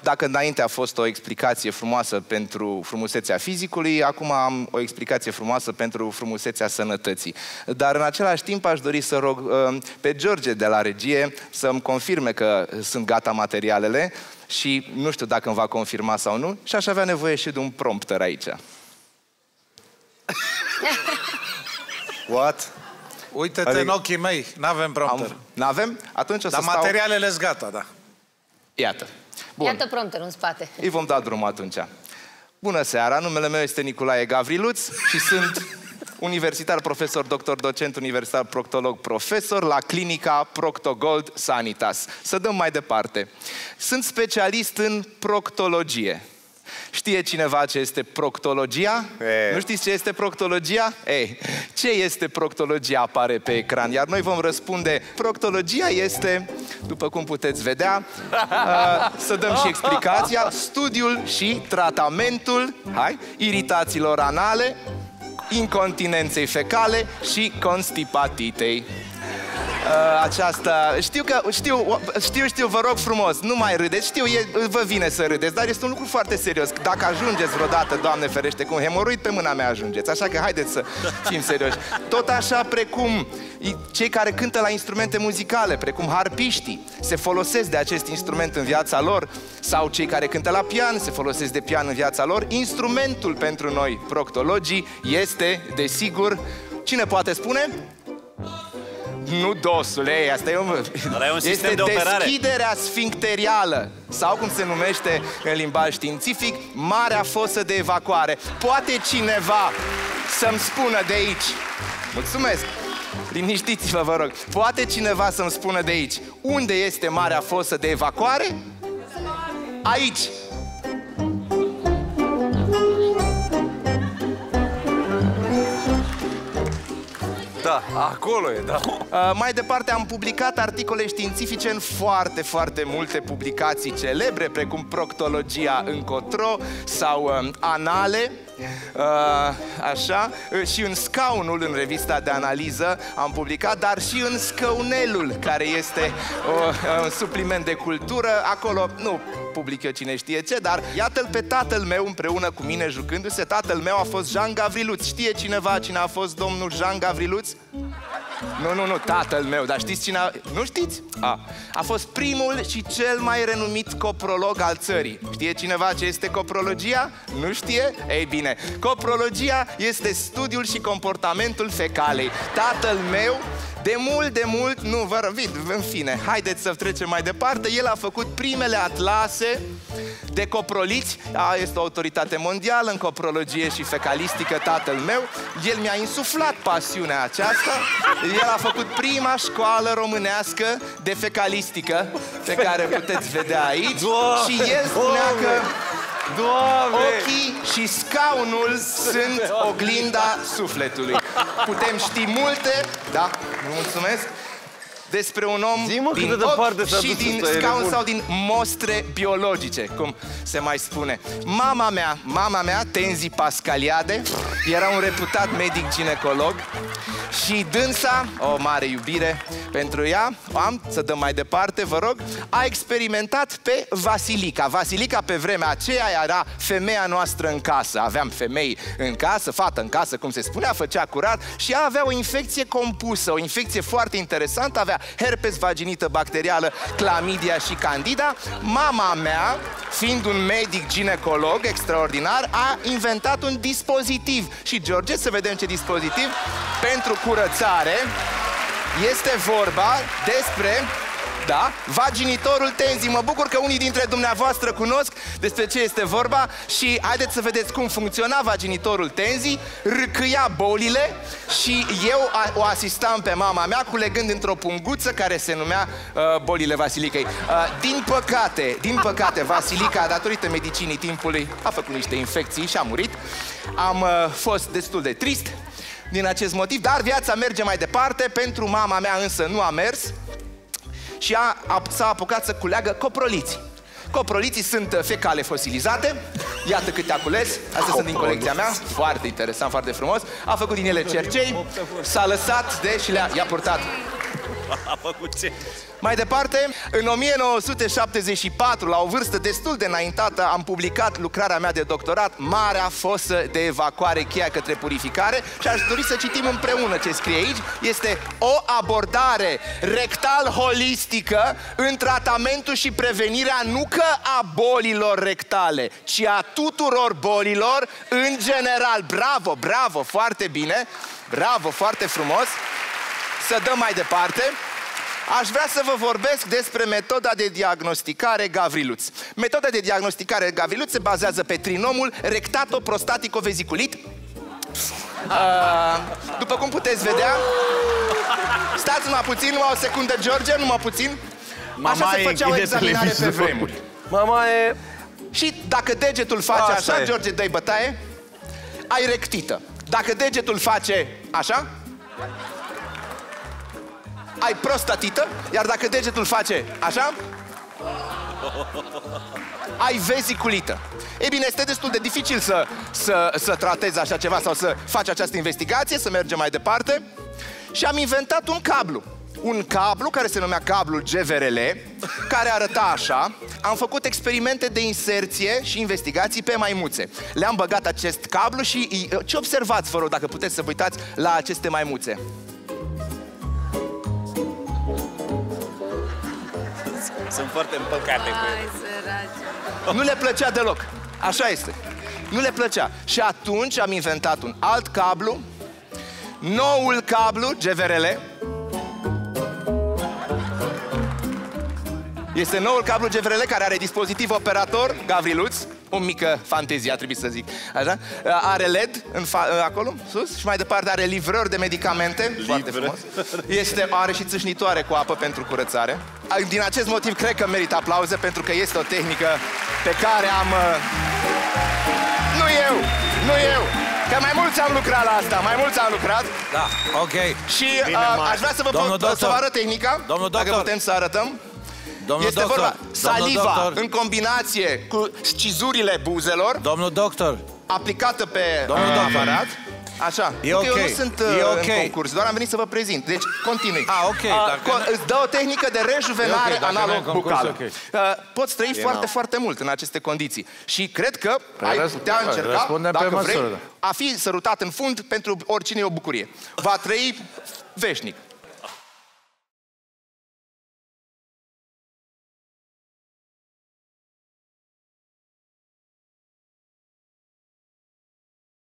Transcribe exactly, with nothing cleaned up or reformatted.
Dacă înainte a fost o explicație frumoasă pentru frumusețea fizicului, acum am o explicație frumoasă pentru frumusețea sănătății. Dar în același timp aș dori să rog uh, pe George de la regie să-mi confirme că sunt gata materialele și nu știu dacă îmi va confirma sau nu și aș avea nevoie și de un prompter aici. What? Uite-te adică... în ochii mei, n-avem prompter. Am... N-avem? Atunci o să Dar stau... materialele-s gata, da. Iată. Bun. Iată prompterul în spate. Îi vom da drumul atunci. Bună seara, numele meu este Nicolae Gavriluț și sunt universitar, profesor, doctor, docent, universitar, proctolog, profesor la clinica Proctogold Sanitas. Să dăm mai departe. Sunt specialist în proctologie. Știe cineva ce este proctologia? E. Nu știți ce este proctologia? Ei, ce este proctologia apare pe ecran, iar noi vom răspunde. Proctologia este, după cum puteți vedea, uh, să dăm și explicația, studiul și tratamentul, hai, iritațiilor anale, incontinenței fecale și constipatitei. Uh, aceasta, știu că, știu, știu, știu, vă rog frumos, nu mai râdeți, știu, e, vă vine să râdeți, dar este un lucru foarte serios. Dacă ajungeți vreodată, Doamne ferește, cu un hemoroid, pe mâna mea ajungeți, așa că haideți să fim serioși. Tot așa precum cei care cântă la instrumente muzicale, precum harpiștii, se folosesc de acest instrument în viața lor, sau cei care cântă la pian, se folosesc de pian în viața lor, instrumentul pentru noi, proctologii, este, desigur, cine poate spune? Nu dosul, ei, asta e un... e un sistem este de operare. Deschiderea sfincterială, sau cum se numește în limbaj științific, marea fosă de evacuare. Poate cineva să-mi spună de aici, mulțumesc, liniștiți-vă, vă rog, poate cineva să-mi spună de aici, unde este marea fosă de evacuare? Aici. Da, acolo e, da. Uh, mai departe am publicat articole științifice în foarte, foarte multe publicații celebre, precum Proctologia încotro sau uh, Anale, uh, așa, uh, și în Scaunul, în revista de analiză, am publicat, dar și în Scăunelul, care este uh, un supliment de cultură. Acolo, nu public eu cine știe ce, dar iată-l pe tatăl meu împreună cu mine jucându-se. Tatăl meu a fost Jean Gavriluț. Știe cineva cine a fost domnul Jean Gavriluț? Nu, nu, nu, tatăl meu, dar știți cine a... Nu știți? A, a fost primul și cel mai renumit coprolog al țării. Știe cineva ce este coprologia? Nu știe? Ei bine, coprologia este studiul și comportamentul fecalei. Tatăl meu, de mult, de mult, nu vă răvit, în fine, haideți să trecem mai departe. El a făcut primele atlase de coproliți, a, este o autoritate mondială în coprologie și fecalistică, tatăl meu. El mi-a insuflat pasiunea aceasta. El a făcut prima școală românească de fecalistică, pe care puteți vedea aici. Doamne, și el spunea că Doamne, ochii și scaunul sunt oglinda sufletului. Putem ști multe, da, mulțumesc, despre un om Zi, mă, din de ochi și din scaun sau din mostre biologice, cum se mai spune. Mama mea, mama mea, Tenzi Pascaliade, era un reputat medic ginecolog și dânsa, o mare iubire pentru ea, am să dăm mai departe, vă rog, a experimentat pe Vasilica. Vasilica pe vremea aceea era femeia noastră în casă. Aveam femei în casă, fată în casă, cum se spunea, făcea curat și ea avea o infecție compusă, o infecție foarte interesantă, avea herpes vaginită bacterială, clamidia și candida. Mama mea, fiind un medic ginecolog extraordinar, a inventat un dispozitiv. Și George, să vedem ce dispozitiv pentru curățare. Este vorba despre, da, vaginitorul Tenzi. Mă bucur că unii dintre dumneavoastră cunosc despre ce este vorba și haideți să vedeți cum funcționa vaginitorul Tenzi. Râcâia bolile și eu o asistam pe mama mea culegând într-o punguță care se numea uh, bolile Vasilicei. Uh, din păcate, din păcate, Vasilica, datorită medicinii timpului, a făcut niște infecții și a murit. Am uh, fost destul de trist din acest motiv, dar viața merge mai departe. Pentru mama mea însă nu a mers și a, a, s-a apucat să culeagă coproliții. Coproliții sunt fecale fosilizate. Iată câte a cules. Astea sunt din colecția mea. Foarte interesant, foarte frumos. A făcut din ele cercei. S-a lăsat de și le-a i-a purtat A făcut ce? Mai departe, în o mie nouă sute șaptezeci și patru, la o vârstă destul de înaintată, am publicat lucrarea mea de doctorat, Marea Fosă de Evacuare, cheia către purificare, și aș dori să citim împreună ce scrie aici. Este o abordare rectal-holistică în tratamentul și prevenirea nu că a bolilor rectale, ci a tuturor bolilor în general. Bravo, bravo, foarte bine, bravo, foarte frumos. Să dăm mai departe. Aș vrea să vă vorbesc despre metoda de diagnosticare Gavriluț. Metoda de diagnosticare Gavriluț se bazează pe trinomul rectato-prostatico-veziculit. Uh, după cum puteți vedea, stați numai puțin, numai o secundă, George, numai puțin. Așa se făcea o examinare pe vremuri. Mama e... Și dacă degetul face Asta așa, e. George, dă-i bătaie, ai rectită. Dacă degetul face așa, ai prostatită, iar dacă degetul face așa, ai veziculită. Ei bine, este destul de dificil să, să, să tratezi așa ceva sau să faci această investigație, să mergem mai departe. Și am inventat un cablu. Un cablu care se numea cablul G V R L, care arăta așa. Am făcut experimente de inserție și investigații pe maimuțe. Le-am băgat acest cablu și ce observați, vă rog, dacă puteți să vă uitați la aceste maimuțe? Sunt foarte împăcate cu ele. Ai, săraci. Nu le plăcea deloc. Așa este. Nu le plăcea. Și atunci am inventat un alt cablu, noul cablu G V R L. Este noul cablu G V R L care are dispozitiv operator Gavriluț. O mică fantezie, a trebuit să zic. Așa? Are L E D în acolo, sus, și mai departe are livrări de medicamente. Foarte frumos. Este, are și țâșnitoare cu apă pentru curățare. Din acest motiv cred că merită aplauze, pentru că este o tehnică pe care am... Nu eu! Nu eu! Că mai mulți am lucrat la asta, mai mulți am lucrat. Da, ok. Și uh, aș vrea să vă, Domnul pot, să vă arăt tehnica. Domnul dacă doctor. putem să arătăm. Domnul Este doctor. vorba, saliva doctor. în combinație cu scizurile buzelor, Domnul doctor. aplicată pe Domnul uh, doctor. aparat. Așa, E că ok. eu nu sunt E uh, ok. în concurs, doar am venit să vă prezint. Deci, continui. Ah, ok, dacă co- îți dă o tehnică de rejuvenare E ok, dacă nu e analog în concurs, bucală. ok. Uh, poți trăi foarte, foarte mult în aceste condiții. Și cred că ai răs- putea încerca, răspundem pe dacă vrei, măsură. a fi sărutat în fund pentru oricine e o bucurie. Va trăi veșnic.